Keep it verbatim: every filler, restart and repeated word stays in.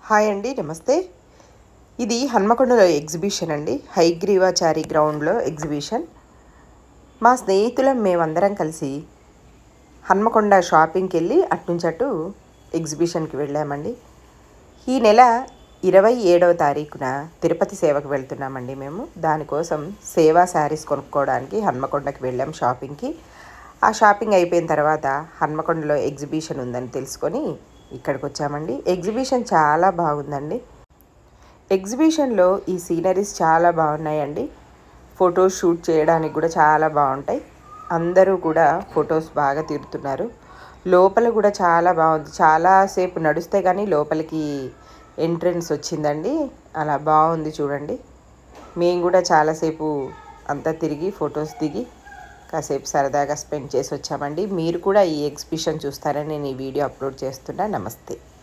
Hi అండి, నమస్తే. ఇది హన్మకొండలో ఎగ్జిబిషన్ అండి. హైగ్రీవాచారి గ్రౌండ్లో ఎగ్జిబిషన్. మా స్నేహితులం మేమందరం కలిసి హన్మకొండ షాపింగ్కి వెళ్ళి అట్నుంచి అటు ఎగ్జిబిషన్కి వెళ్ళామండి. ఈ నెల ఇరవై ఏడవ తారీఖున తిరుపతి సేవకు వెళ్తున్నామండి మేము. దానికోసం సేవా శారీస్ కొనుక్కోవడానికి హన్మకొండకి వెళ్ళాం షాపింగ్కి. ఆ షాపింగ్ అయిపోయిన తర్వాత హన్మకొండలో ఎగ్జిబిషన్ ఉందని తెలుసుకొని ఇక్కడికి వచ్చామండి. ఎగ్జిబిషన్ చాలా బాగుందండి. ఎగ్జిబిషన్లో ఈ సీనరీస్ చాలా బాగున్నాయండి. ఫొటోస్ షూట్ చేయడానికి కూడా చాలా బాగుంటాయి. అందరూ కూడా ఫొటోస్ బాగా తీరుతున్నారు. లోపల కూడా చాలా బాగుంది. చాలాసేపు నడుస్తే కానీ లోపలికి ఎంట్రన్స్ వచ్చిందండి. అలా బాగుంది చూడండి. మేము కూడా చాలాసేపు అంతా తిరిగి ఫొటోస్ దిగి కాసేపు సరదాగా స్పెండ్ చేసి వచ్చామండి. మీరు కూడా ఈ ఎగ్జిబిషన్ చూస్తారని నేను ఈ వీడియో అప్లోడ్ చేస్తున్నా. నమస్తే.